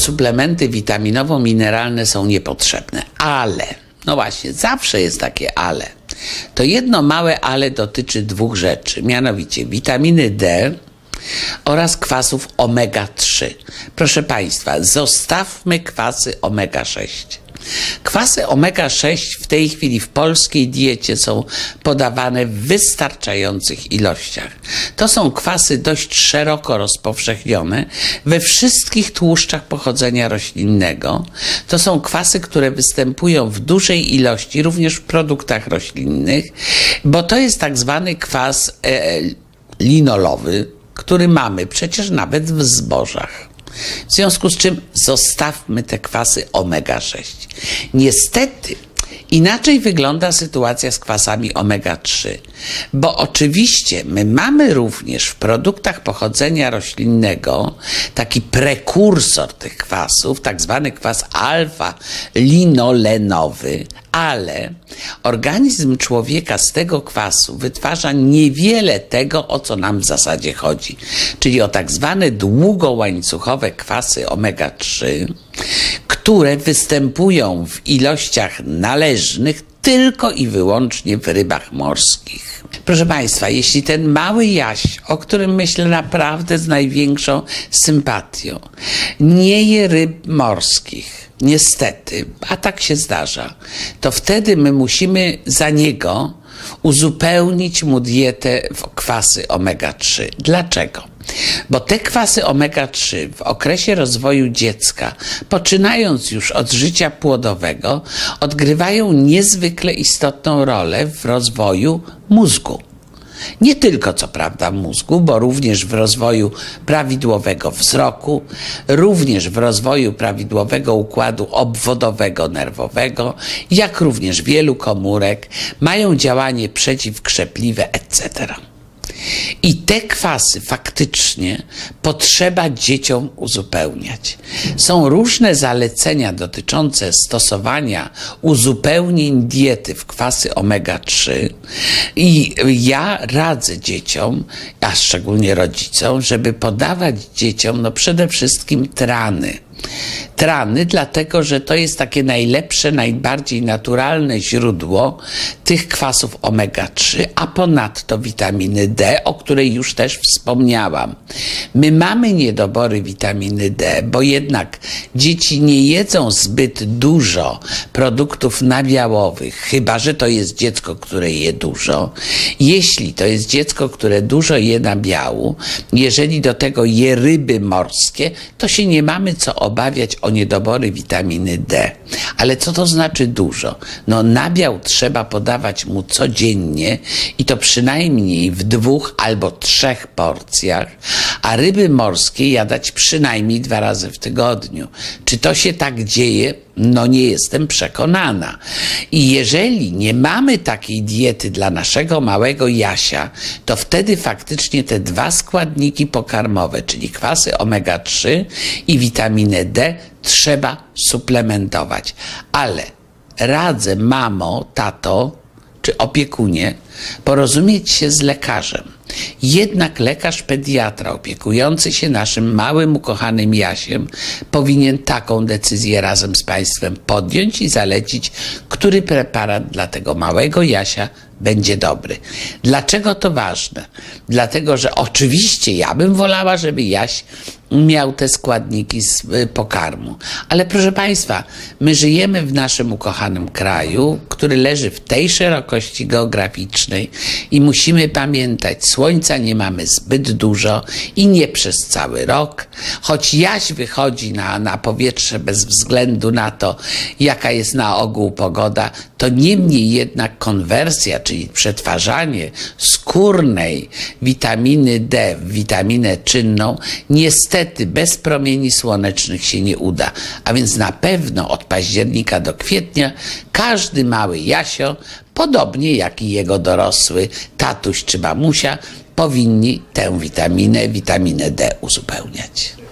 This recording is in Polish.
suplementy witaminowo-mineralne są niepotrzebne, ale, no właśnie, zawsze jest takie ale. To jedno małe ale dotyczy dwóch rzeczy, mianowicie witaminy D oraz kwasów omega-3. Proszę Państwa, zostawmy kwasy omega-6. Kwasy omega-6 w tej chwili w polskiej diecie są podawane w wystarczających ilościach. To są kwasy dość szeroko rozpowszechnione we wszystkich tłuszczach pochodzenia roślinnego. To są kwasy, które występują w dużej ilości również w produktach roślinnych, bo to jest tak zwany kwas linolowy, który mamy przecież nawet w zbożach. W związku z czym zostawmy te kwasy omega-6. Niestety inaczej wygląda sytuacja z kwasami omega-3, bo oczywiście my mamy również w produktach pochodzenia roślinnego taki prekursor tych kwasów, tak zwany kwas alfa-linolenowy, ale organizm człowieka z tego kwasu wytwarza niewiele tego, o co nam w zasadzie chodzi, czyli o tak zwane długołańcuchowe kwasy omega-3, które występują w ilościach należnych tylko i wyłącznie w rybach morskich. Proszę Państwa, jeśli ten mały jaś, o którym myślę naprawdę z największą sympatią, nie je ryb morskich, niestety, a tak się zdarza, to wtedy my musimy za niego uzupełnić mu dietę w kwasy omega-3. Dlaczego? Bo te kwasy omega-3 w okresie rozwoju dziecka, poczynając już od życia płodowego, odgrywają niezwykle istotną rolę w rozwoju mózgu. Nie tylko co prawda w mózgu, bo również w rozwoju prawidłowego wzroku, również w rozwoju prawidłowego układu obwodowego nerwowego, jak również wielu komórek, mają działanie przeciwkrzepliwe, etc. I te kwasy faktycznie potrzeba dzieciom uzupełniać. Są różne zalecenia dotyczące stosowania uzupełnień diety w kwasy omega-3 i ja radzę dzieciom, a szczególnie rodzicom, żeby podawać dzieciom przede wszystkim trany. Trany, dlatego że to jest takie najlepsze, najbardziej naturalne źródło tych kwasów omega-3, a ponadto witaminy D, o której już też wspomniałam. My mamy niedobory witaminy D, bo jednak dzieci nie jedzą zbyt dużo produktów nabiałowych, chyba że to jest dziecko, które je dużo. Jeśli to jest dziecko, które dużo je nabiału, jeżeli do tego je ryby morskie, to się nie mamy co obawiać o niedobory witaminy D. Ale co to znaczy dużo? No nabiał trzeba podawać mu codziennie i to przynajmniej w 2 albo 3 porcjach, a ryby morskie jadać przynajmniej 2 razy w tygodniu. Czy to się tak dzieje? No nie jestem przekonana. I jeżeli nie mamy takiej diety dla naszego małego Jasia, to wtedy faktycznie te 2 składniki pokarmowe, czyli kwasy omega-3 i witaminę D, trzeba suplementować. Ale radzę mamo, tato czy opiekunie porozumieć się z lekarzem. Jednak lekarz pediatra opiekujący się naszym małym, ukochanym Jasiem powinien taką decyzję razem z Państwem podjąć i zalecić, który preparat dla tego małego Jasia będzie dobry. Dlaczego to ważne? Dlatego, że oczywiście ja bym wolała, żeby Jaś miał te składniki z pokarmu. Ale proszę Państwa, my żyjemy w naszym ukochanym kraju, który leży w tej szerokości geograficznej i musimy pamiętać, słońca nie mamy zbyt dużo i nie przez cały rok. Choć Jaś wychodzi na powietrze bez względu na to, jaka jest na ogół pogoda, to niemniej jednak konwersja, czyli przetwarzanie skórnej witaminy D w witaminę czynną, niestety bez promieni słonecznych się nie uda. A więc na pewno od października do kwietnia każdy mały Jasio, podobnie jak i jego dorosły tatuś czy mamusia, powinni tę witaminę D uzupełniać.